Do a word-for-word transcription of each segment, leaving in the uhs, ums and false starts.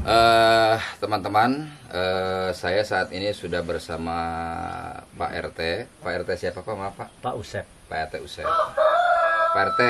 Eh, teman-teman, eh, saya saat ini sudah bersama Pak R T. Pak R T siapa Pak? Maaf Pak. Pak Usep. Pak R T Usep. Pak R T,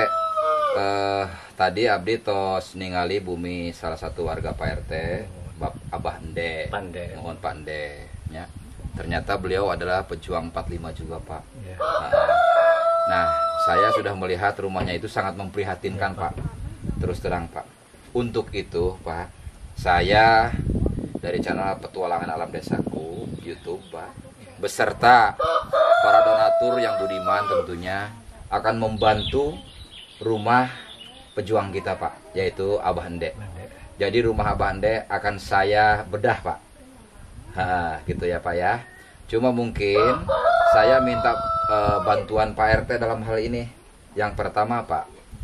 eh, tadi Abdi tos ningali bumi salah satu warga Pak R T, Bap Abah Ende. Pande. Mohon Pak Ende. Ya. Ternyata beliau adalah pejuang empat puluh lima juga Pak. Ya. Nah, nah, saya sudah melihat rumahnya itu sangat memprihatinkan Ya, Pak. Terus terang Pak. Untuk itu Pak, saya dari channel Petualangan Alam Desaku YouTube Pak, beserta para donatur yang budiman tentunya akan membantu rumah pejuang kita Pak, yaitu Abah Ende. Jadi rumah Abah Ende akan saya bedah Pak. Ha, gitu ya Pak ya. Cuma mungkin saya minta uh, bantuan Pak R T dalam hal ini. Yang pertama Pak,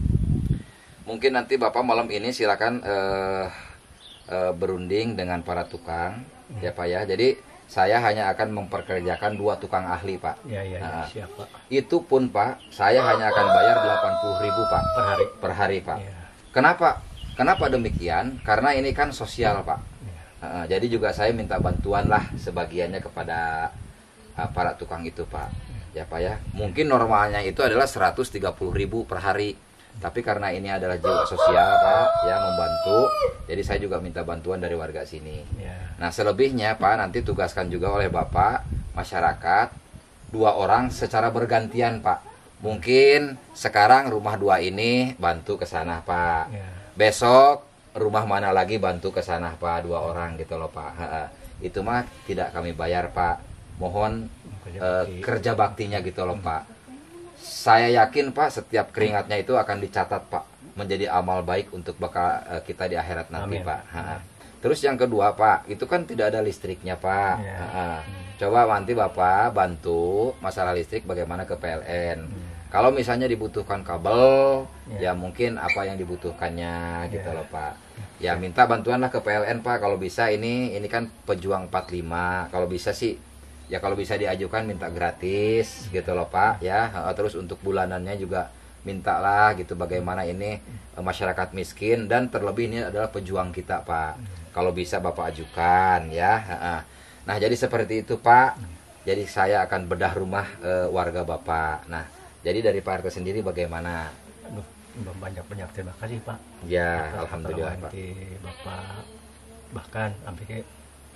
mungkin nanti Bapak malam ini silakan uh, uh, berunding dengan para tukang, hmm. ya Pak ya. Jadi saya hanya akan memperkerjakan dua tukang ahli Pak. Ya, ya, nah, ya, siap Pak. Itu pun Pak, saya hanya akan bayar delapan puluh ribu Pak Per hari. Per hari Pak. Ya. Kenapa? Kenapa demikian? Karena ini kan sosial Pak. Ya. Uh, jadi juga saya minta bantuan lah sebagiannya kepada uh, para tukang itu Pak. Ya Pak ya. Mungkin normalnya itu adalah seratus tiga puluh ribu per hari. Tapi karena ini adalah jiwa sosial Pak, ya membantu. Jadi saya juga minta bantuan dari warga sini. Ya. Nah selebihnya Pak nanti tugaskan juga oleh Bapak masyarakat dua orang secara bergantian Pak. Mungkin sekarang rumah dua ini bantu ke sana Pak. Ya. Besok rumah mana lagi bantu ke sana Pak, dua orang gitu loh Pak. Ha -ha. Itu mah tidak kami bayar Pak. Mohon Kerja, eh, bakti. kerja baktinya gitu loh Pak. Saya yakin Pak setiap keringatnya itu akan dicatat Pak, menjadi amal baik untuk bakal uh, kita di akhirat nanti. Amin. Pak. Ha-ha. Terus yang kedua Pak, itu kan tidak ada listriknya Pak. Ya. Hmm. Coba nanti Bapak bantu masalah listrik bagaimana ke P L N. Hmm. Kalau misalnya dibutuhkan kabel, ya. ya mungkin apa yang dibutuhkannya gitu ya. Loh Pak. Ya minta bantuanlah ke P L N Pak. Kalau bisa ini ini kan pejuang empat puluh lima. Kalau bisa sih ya kalau bisa diajukan minta gratis gitu loh Pak ya. Terus untuk bulanannya juga mintalah gitu, bagaimana ini masyarakat miskin dan terlebih ini adalah pejuang kita Pak. Kalau bisa Bapak ajukan ya. Nah jadi seperti itu Pak. Jadi saya akan bedah rumah e, warga Bapak. Nah jadi dari Pak R T sendiri bagaimana? Aduh, banyak-banyak terima kasih Pak. Ya Bapak, alhamdulillah Pak. Bapak bahkan sampai ke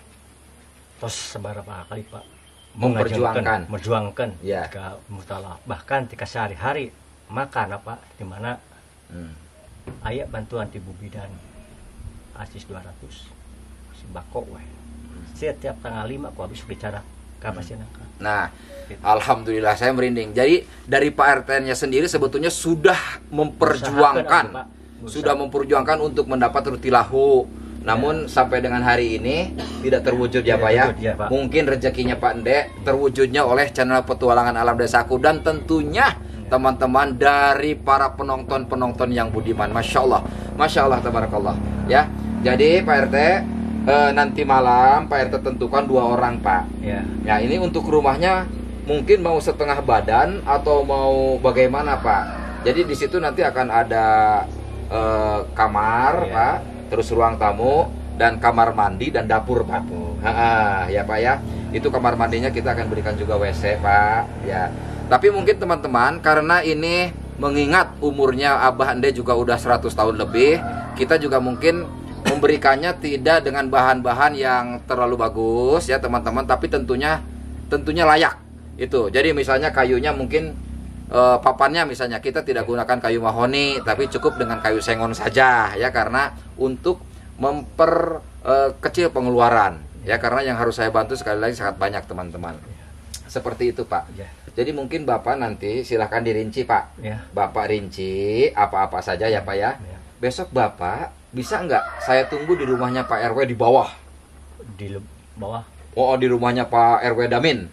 tos seberapa kali Pak memperjuangkan memperjuangkan ya. Ke mutalah bahkan ketika sehari-hari makan apa di mana hmm. ayat bantuan Ibu Bidan asis dua ratus sembako weh setiap tanggal lima aku habis bicara kapasitas hmm. Nah gitu. Alhamdulillah saya merinding. Jadi dari Pak R T-nya sendiri sebetulnya sudah memperjuangkan Usahakan, sudah memperjuangkan untuk mendapat rutilahu. Namun ya. Sampai dengan hari ini tidak terwujud ya, ya Pak ya. ya Pak. Mungkin rezekinya Pak Ende terwujudnya oleh channel Petualangan Alam Desaku dan tentunya teman-teman ya. Dari para penonton-penonton yang budiman. Masya Allah, Masya Allah, tabarakallah ya. Jadi Pak R T eh, nanti malam Pak R T tentukan dua orang Pak. Ya. Ya ini untuk rumahnya mungkin mau setengah badan atau mau bagaimana Pak. Jadi di situ nanti akan ada eh, kamar ya. Pak. Terus ruang tamu dan kamar mandi dan dapur Pak. Ha -ha, ya Pak ya. Itu kamar mandinya kita akan berikan juga W C Pak. Ya. Tapi mungkin teman-teman karena ini mengingat umurnya Abah Ende juga udah seratus tahun lebih, kita juga mungkin memberikannya tidak dengan bahan-bahan yang terlalu bagus ya teman-teman, tapi tentunya tentunya layak. Itu. Jadi misalnya kayunya mungkin uh, papannya misalnya kita tidak gunakan kayu mahoni, tapi cukup dengan kayu sengon saja ya, karena untuk memperkecil uh, pengeluaran ya, karena yang harus saya bantu sekali lagi sangat banyak teman-teman. Seperti itu Pak. Ya. Jadi mungkin Bapak nanti silahkan dirinci Pak. Ya. Bapak rinci apa-apa saja ya Pak ya. Ya. Besok Bapak bisa nggak saya tunggu di rumahnya Pak R W di bawah? Di bawah? Oh di rumahnya Pak R W Damin.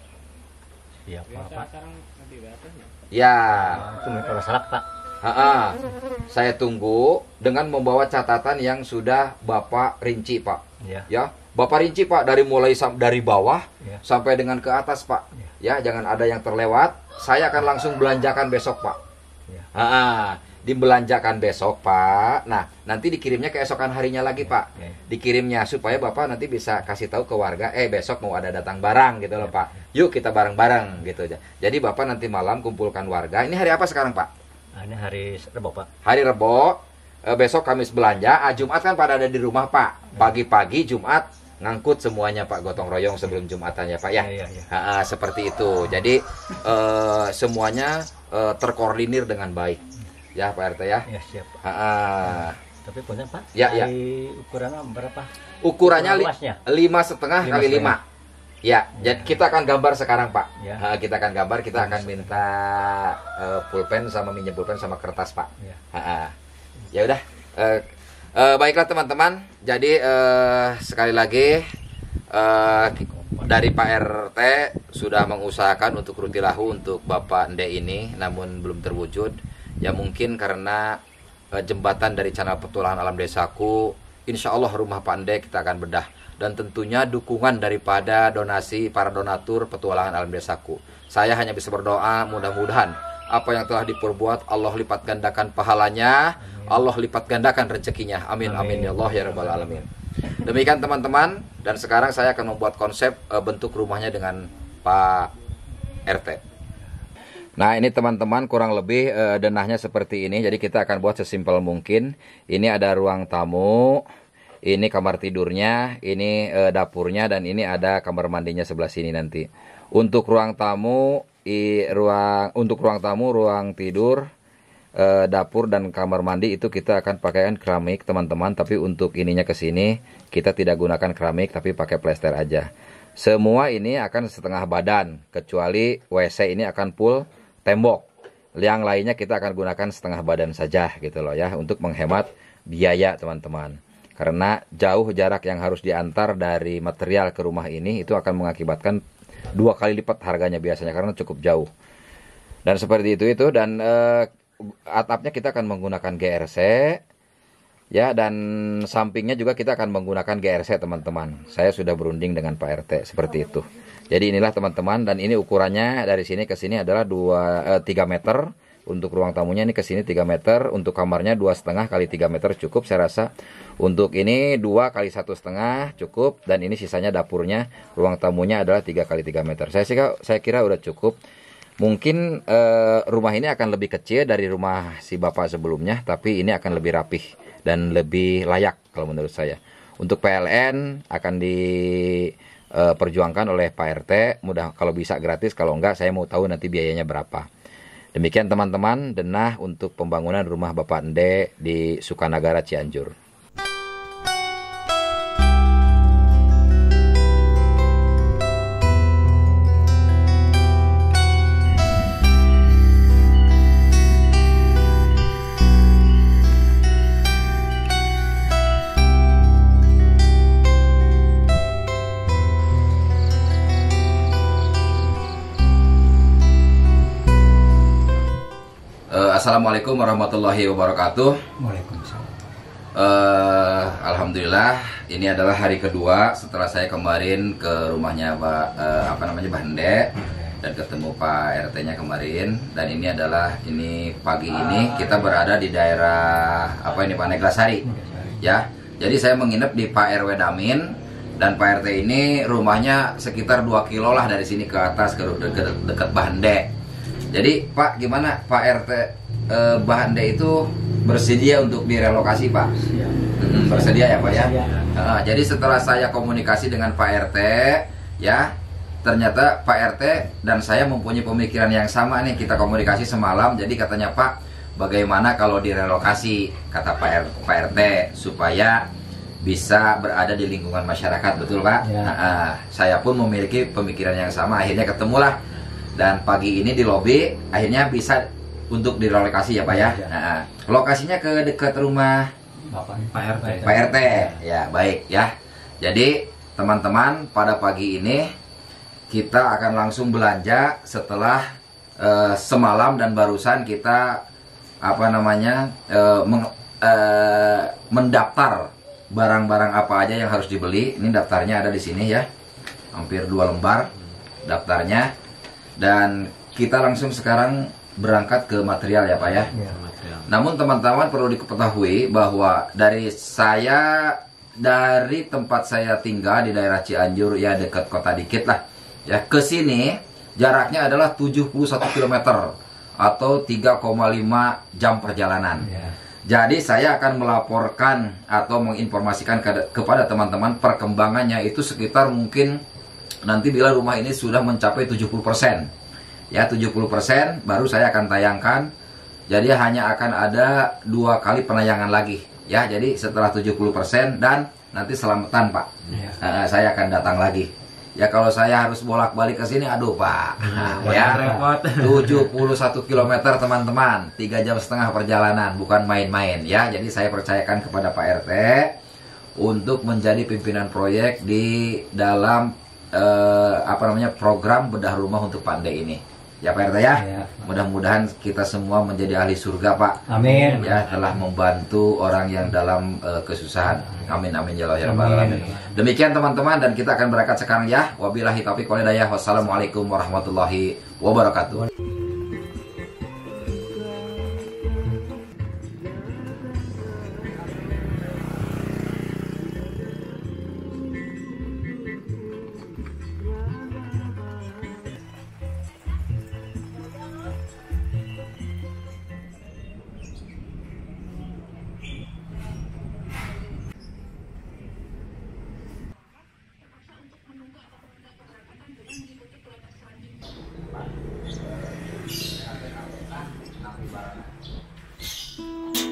Iya Pak. Ya. Itu kalau salah Pak. Ha -ha. Saya tunggu dengan membawa catatan yang sudah Bapak rinci Pak. Ya. Ya. Bapak rinci Pak dari mulai dari bawah ya. Sampai dengan ke atas Pak. Ya. Ya, jangan ada yang terlewat. Saya akan langsung belanjakan besok Pak. Ya. Ha -ha. dibelanjakan besok Pak. Nah nanti dikirimnya keesokan harinya lagi Pak. Dikirimnya supaya Bapak nanti bisa kasih tahu ke warga, eh besok mau ada datang barang gitu loh Pak. Yuk kita bareng-bareng gitu aja. Jadi Bapak nanti malam kumpulkan warga. Ini hari apa sekarang Pak? Ini hari Rebo Pak. Hari Rebo. E, besok Kamis belanja. Ah, Jumat kan pada ada di rumah Pak. Pagi-pagi Jumat ngangkut semuanya Pak, gotong royong sebelum Jumatannya Pak ya. Ya, ya, ya. Ha, ha, seperti itu. Jadi uh, semuanya uh, terkoordinir dengan baik ya Pak R T ya. Ya siap Pak. Ha, ha. Tapi punya Pak. Ya, ya. Ukurannya berapa? Ukurannya Luasnya? lima setengah kali lima. Ya, ya, jadi kita akan gambar sekarang Pak. Ya. Ha, kita akan gambar, kita akan minta uh, pulpen sama minjem pulpen sama kertas Pak. Ya, Ha, ha. Ya udah. Uh, Uh, baiklah teman-teman, jadi uh, sekali lagi uh, dari Pak R T sudah mengusahakan untuk rutilahu untuk Bapak Ende ini, namun belum terwujud. Ya mungkin karena uh, jembatan dari channel Petualangan Alam Desaku, insya Allah rumah Pak Ende kita akan bedah. Dan tentunya dukungan daripada donasi para donatur Petualangan Alam Desaku. Saya hanya bisa berdoa mudah-mudahan apa yang telah diperbuat Allah lipat gandakan pahalanya. Allah lipat gandakan rezekinya. Amin, amin, amin ya Allah ya Rabbal Alamin. Demikian teman-teman. Dan sekarang saya akan membuat konsep e, bentuk rumahnya dengan Pak R T. Nah ini teman-teman kurang lebih e, denahnya seperti ini. Jadi kita akan buat sesimpel mungkin. Ini ada ruang tamu. Ini kamar tidurnya. Ini e, dapurnya. Dan ini ada kamar mandinya sebelah sini nanti. Untuk ruang tamu, i, ruang untuk ruang tamu, ruang tidur, dapur dan kamar mandi itu kita akan pakaikan keramik teman-teman, tapi untuk ininya ke sini kita tidak gunakan keramik tapi pakai plester aja. Semua ini akan setengah badan kecuali W C ini akan full tembok. Yang lainnya kita akan gunakan setengah badan saja gitu loh ya, untuk menghemat biaya teman-teman. Karena jauh jarak yang harus diantar dari material ke rumah ini itu akan mengakibatkan dua kali lipat harganya biasanya karena cukup jauh. Dan seperti itu itu dan eh, atapnya kita akan menggunakan G R C ya, dan sampingnya juga kita akan menggunakan G R C teman-teman. Saya sudah berunding dengan Pak R T seperti itu. Jadi inilah teman-teman, dan ini ukurannya dari sini ke sini adalah tiga meter. Untuk ruang tamunya ini ke sini tiga meter, untuk kamarnya dua koma lima kali tiga meter cukup saya rasa. Untuk ini dua kali satu koma lima cukup, dan ini sisanya dapurnya, ruang tamunya adalah tiga kali tiga meter. Saya kira saya kira udah cukup. Mungkin eh, rumah ini akan lebih kecil dari rumah si bapak sebelumnya, tapi ini akan lebih rapih dan lebih layak kalau menurut saya. Untuk P L N akan diperjuangkan oleh Pak R T, mudah kalau bisa gratis, kalau enggak saya mau tahu nanti biayanya berapa. Demikian teman-teman, denah untuk pembangunan rumah Bapak Ende di Sukanagara Cianjur. Assalamualaikum warahmatullahi wabarakatuh. Waalaikumsalam. Uh, Alhamdulillah, ini adalah hari kedua setelah saya kemarin ke rumahnya Pak uh, apa namanya Pak Ende dan ketemu Pak R T-nya kemarin. Dan ini adalah ini pagi ini kita berada di daerah apa ini Pak Neglasari, ya. Jadi saya menginap di Pak R W Damin, dan Pak R T ini rumahnya sekitar dua kilo lah dari sini ke atas ke dekat dekat Pak Ende. Jadi Pak, gimana Pak R T? Eh, Mbah Ende itu bersedia untuk direlokasi Pak? Siap. Hmm, bersedia ya Pak ya? Siap. Uh, jadi setelah saya komunikasi dengan Pak R T ya, ternyata Pak R T dan saya mempunyai pemikiran yang sama nih. Kita komunikasi semalam, jadi katanya Pak, bagaimana kalau direlokasi, kata Pak, R, Pak R T, supaya bisa berada di lingkungan masyarakat, betul Pak? Ya. Uh, uh, saya pun memiliki pemikiran yang sama, akhirnya ketemulah. Dan pagi ini di lobi akhirnya bisa untuk direlokasi ya Pak ya. Ya. Nah, lokasinya ke dekat rumah Bapak Pak R T. Pak R T. Ya, baik ya. Jadi teman-teman, pada pagi ini kita akan langsung belanja setelah uh, semalam dan barusan kita apa namanya uh, meng, uh, mendaftar barang-barang apa aja yang harus dibeli. Ini daftarnya ada di sini ya. Hampir dua lembar daftarnya. Dan kita langsung sekarang berangkat ke material ya Pak ya. Ya, Ya. Namun teman-teman perlu diketahui bahwa dari saya, dari tempat saya tinggal di daerah Cianjur, ya dekat kota dikit lah, ya ke sini jaraknya adalah tujuh puluh satu kilometer atau tiga koma lima jam perjalanan. Ya. Jadi saya akan melaporkan atau menginformasikan ke, kepada teman-teman perkembangannya itu sekitar mungkin nanti bila rumah ini sudah mencapai tujuh puluh persen. Ya, tujuh puluh persen baru saya akan tayangkan. Jadi hanya akan ada dua kali penayangan lagi. Ya, jadi setelah tujuh puluh persen dan nanti selamatan, Pak. Ya. Uh, saya akan datang lagi. Ya, kalau saya harus bolak-balik ke sini, aduh Pak. Nah, ya, tujuh puluh satu kilometer teman-teman, tiga jam setengah perjalanan, bukan main-main ya. Jadi saya percayakan kepada Pak R T untuk menjadi pimpinan proyek di dalam eh, apa namanya program bedah rumah untuk Pande ini. Ya Pak R T ya. Ya. Mudah-mudahan kita semua menjadi ahli surga Pak. Amin. Ya, telah membantu orang yang dalam uh, kesusahan. Amin amin ya Allah ya rabbal alamin. Demikian teman-teman, dan kita akan berangkat sekarang ya. Wabillahi taufiq wal hidayah. Wassalamualaikum warahmatullahi wabarakatuh. Thank you.